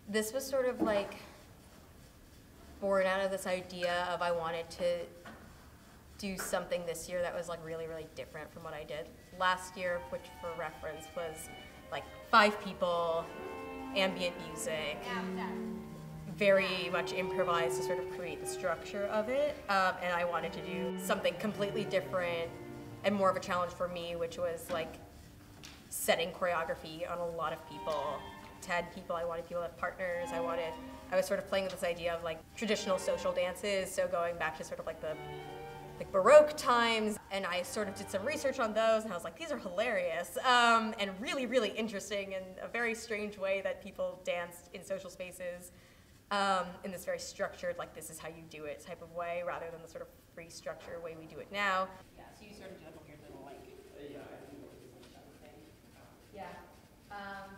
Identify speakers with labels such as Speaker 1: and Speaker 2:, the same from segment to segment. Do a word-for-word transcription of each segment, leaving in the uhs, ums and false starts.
Speaker 1: this was sort of like born out of this idea of I wanted to do something this year that was like really, really different from what I did last year, which for reference was like five people, ambient music, very much improvised to sort of create the structure of it. Um, and I wanted to do something completely different and more of a challenge for me, which was like setting choreography on a lot of people. ten people, I wanted people to have partners, I wanted, I was sort of playing with this idea of like traditional social dances, so going back to sort of like the like Baroque times, and I sort of did some research on those, and I was like, these are hilarious, um, and really, really interesting, and a very strange way that people danced in social spaces, um, in this very structured, like this is how you do it type of way, rather than the sort of free structure way we do it now.
Speaker 2: Yeah, so you sort of did like a weird little like,
Speaker 1: yeah. Um,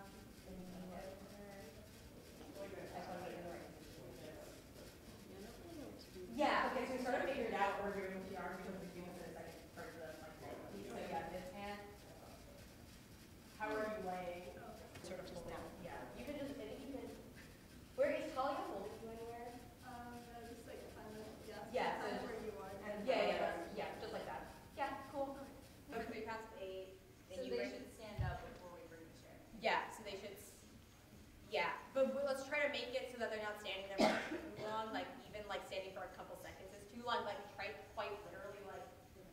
Speaker 1: Yeah, okay, so we sort of figured out what we're doing with the arm because we're doing the second part of the like technique. So yeah, this hand. How are you laying?
Speaker 2: sort of just down.
Speaker 1: Yeah. You can just, I think you can. Where is Talia holding you anywhere?
Speaker 3: Um, no, just like kind of, yeah.
Speaker 1: Yeah,
Speaker 3: Kind
Speaker 1: so
Speaker 3: of where you are.
Speaker 1: And yeah, yeah, that's, yeah, just like that. Yeah, cool.
Speaker 2: Okay, so we passed eight, then
Speaker 3: So
Speaker 2: you
Speaker 3: they
Speaker 2: bring,
Speaker 3: should stand up before we bring the chair.
Speaker 1: Yeah, so they should. s- Yeah, but we- let's try to make it so that they're not standing there for too long. Like even like standing for a couple seconds is too long. Like try quite literally like.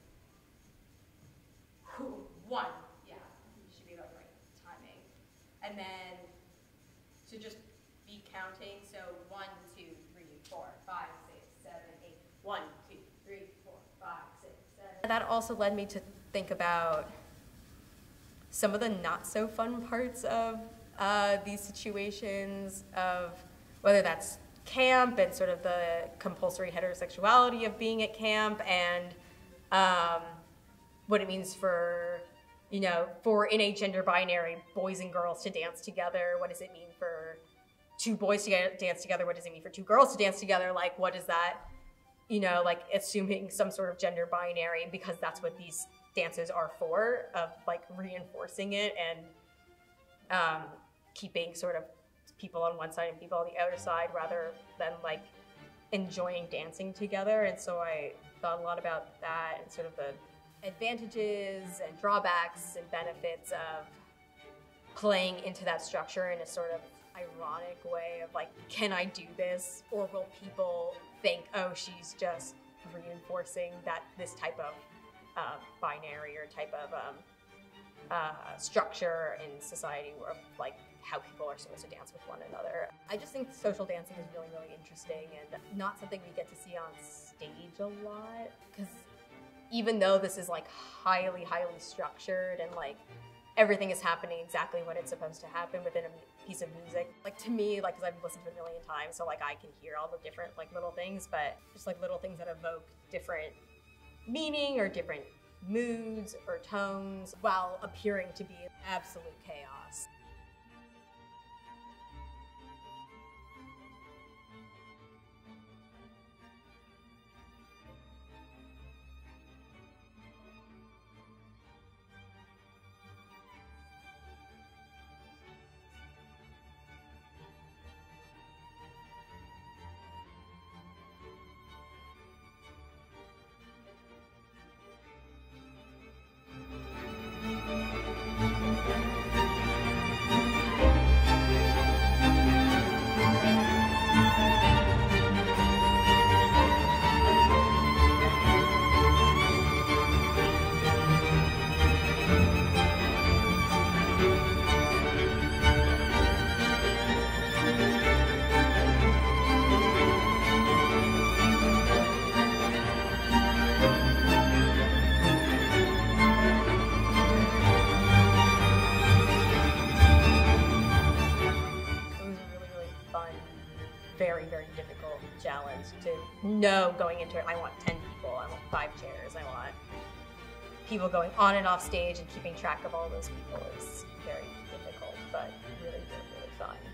Speaker 1: Whew, one. Yeah, should be like right timing, and then to just be counting. So one, two, three, four, five, six, seven, eight. One, two, three, four, five, six, seven. That also led me to think about some of the not so fun parts of uh, these situations, of whether that's camp and sort of the compulsory heterosexuality of being at camp, and um, what it means for, you know, for in a gender binary boys and girls to dance together. What does it mean for two boys to get, dance together? What does it mean for two girls to dance together? Like, what is that, you know, like assuming some sort of gender binary, because that's what these dances are for, of like reinforcing it and um, keeping sort of people on one side and people on the other side, rather than like enjoying dancing together. And so I thought a lot about that and sort of the advantages and drawbacks and benefits of playing into that structure in a sort of ironic way of like, can I do this? Or will people think, oh, she's just reinforcing that this type of uh, binary or type of um, uh, structure in society, where like how people are supposed to dance with one another. I just think social dancing is really, really interesting and not something we get to see on stage a lot, because even though this is like highly, highly structured and like everything is happening exactly when it's supposed to happen within a piece of music, like to me, like, because I've listened to it a million times, so like I can hear all the different like little things, but just like little things that evoke different meaning or different moods or tones while appearing to be absolute chaos. Very, very difficult challenge to know going into it. I want ten people, I want five chairs, I want people going on and off stage, and keeping track of all those people is very difficult, but really, really, really fun.